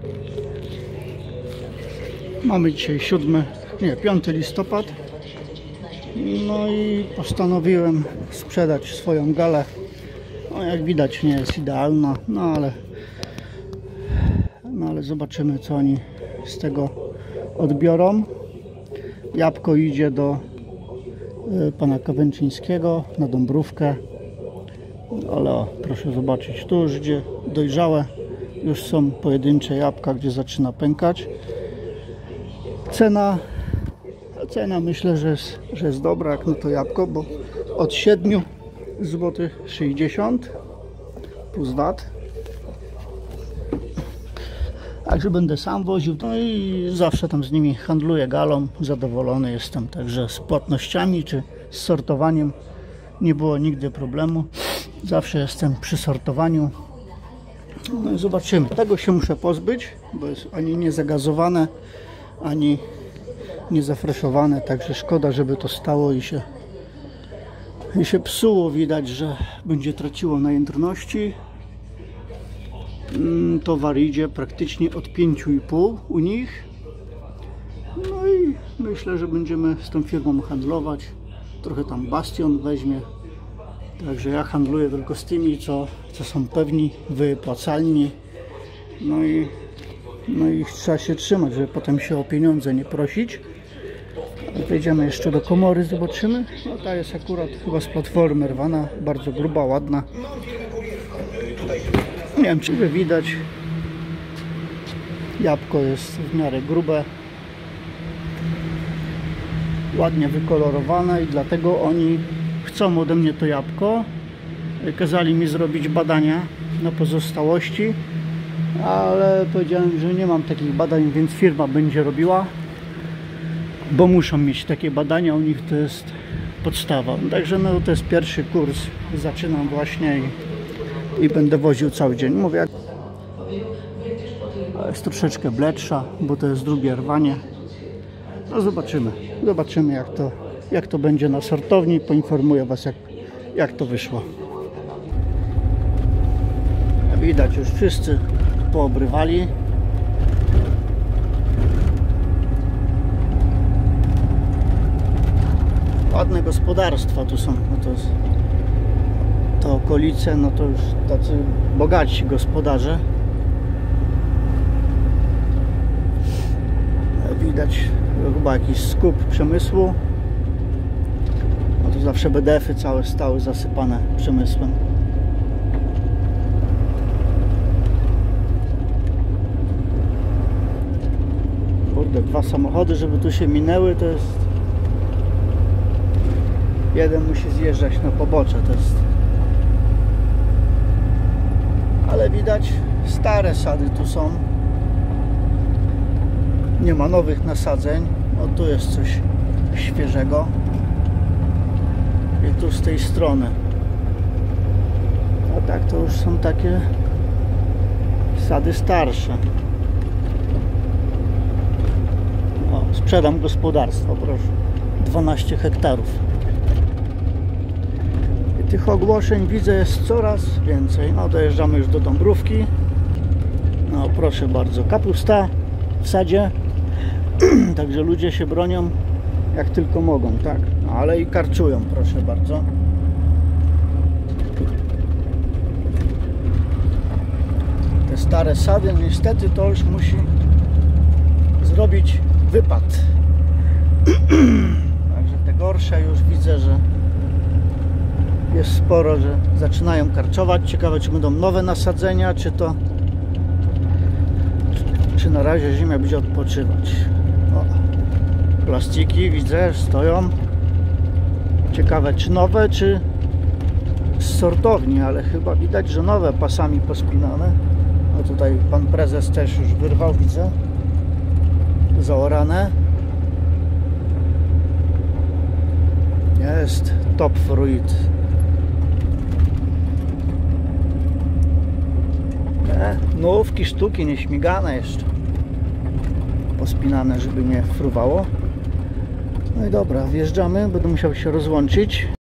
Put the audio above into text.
Mamy dzisiaj 5 listopad. No i postanowiłem sprzedać swoją galę. No jak widać nie jest idealna, no ale zobaczymy, co oni z tego odbiorą. Jabłko idzie do pana Kawęczyńskiego na Dąbrówkę. Ale o, proszę zobaczyć, tu już gdzie dojrzałe, już są pojedyncze jabłka, gdzie zaczyna pękać. Cena myślę, że jest dobra jak na to jabłko, bo od 7 zł 60 plus VAT. Także będę sam woził, no i zawsze tam z nimi handluję galą, zadowolony jestem. Także z płatnościami czy z sortowaniem nie było nigdy problemu. Zawsze jestem przy sortowaniu. No i zobaczymy. Tego się muszę pozbyć, bo jest ani nie zagazowane, ani nie zafreszowane, także szkoda, żeby to stało i się psuło. Widać, że będzie traciło na jędrności. Towar idzie praktycznie od 5,5 u nich. No i myślę, że będziemy z tą firmą handlować. Trochę tam Bastion weźmie. Także ja handluję tylko z tymi, co są pewni, wypłacalni. No i trzeba się trzymać, żeby potem się o pieniądze nie prosić. Wejdziemy jeszcze do komory, zobaczymy. No ta jest akurat chyba z platformy rwana, bardzo gruba, ładna. Nie wiem, czy by widać. Jabłko jest w miarę grube, ładnie wykolorowane i dlatego oni chcą ode mnie to jabłko. Kazali mi zrobić badania na pozostałości, ale powiedziałem, że nie mam takich badań, więc firma będzie robiła, bo muszą mieć takie badania, u nich to jest podstawa. Także no to jest pierwszy kurs, zaczynam właśnie i będę woził cały dzień. Mówię, jest troszeczkę bledsza, bo to jest drugie rwanie. No zobaczymy jak to będzie na sortowni. Poinformuję Was jak to wyszło. Widać, już wszyscy poobrywali. Ładne gospodarstwa tu są. No to okolice, no to już tacy bogaci gospodarze. Widać chyba jakiś skup przemysłu. No to zawsze BDF-y całe stały zasypane przemysłem. Kurde, 2 samochody, żeby tu się minęły, to jest... Jeden musi zjeżdżać na pobocze, to jest... Ale widać, stare sady tu są. Nie ma nowych nasadzeń. No tu jest coś świeżego. I tu z tej strony. A tak to już są takie sady starsze. O, sprzedam gospodarstwo, proszę. 12 hektarów. I tych ogłoszeń widzę jest coraz więcej. No dojeżdżamy już do Dąbrówki. No proszę bardzo, kapusta w sadzie. Także ludzie się bronią jak tylko mogą, tak? No, ale i karczują, proszę bardzo. Te stare sady niestety to już musi zrobić wypad. Także te gorsze już widzę, że jest sporo, że zaczynają karczować. Ciekawe, czy będą nowe nasadzenia, czy na razie ziemia będzie odpoczywać. O, plastiki widzę, stoją. Ciekawe, czy nowe, czy z sortowni, ale chyba widać, że nowe, pasami pospinane. No tutaj pan prezes też już wyrwał, widzę. Zaorane. Jest top fruit. Nówki, sztuki nieśmigane jeszcze. Pospinane, żeby nie fruwało. No i dobra, wjeżdżamy, będę musiał się rozłączyć.